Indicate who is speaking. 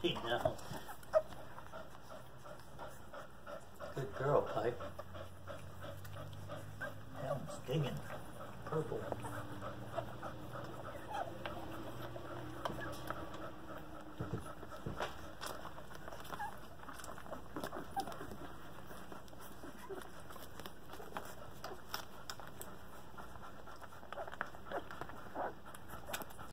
Speaker 1: puppy now. Good girl, Pipe. That one's digging. Purple.